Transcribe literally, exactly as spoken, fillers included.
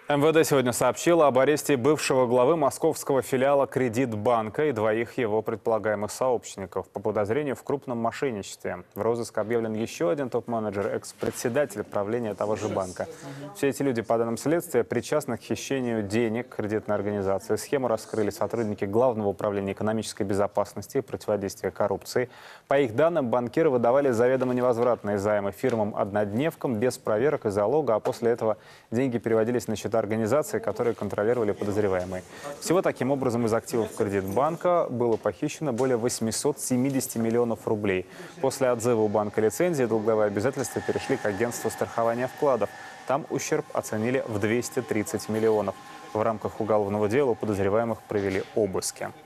эм вэ дэ сегодня сообщило об аресте бывшего главы московского филиала «Кредитбанка» и двоих его предполагаемых сообщников по подозрению в крупном мошенничестве. В розыск объявлен еще один топ-менеджер, экс-председатель правления того же банка. Все эти люди, по данным следствия, причастны к хищению денег кредитной организации. Схему раскрыли сотрудники Главного управления экономической безопасности и противодействия коррупции. По их данным, банкиры выдавали заведомо невозвратные займы фирмам-однодневкам без проверок и залога, а после этого деньги переводились на счета организации, которые контролировали подозреваемые. Всего таким образом из активов Кредитбанка было похищено более восьмисот семидесяти миллионов рублей. После отзыва у банка лицензии долговые обязательства перешли к агентству страхования вкладов. Там ущерб оценили в двести тридцать миллионов. В рамках уголовного дела у подозреваемых провели обыски.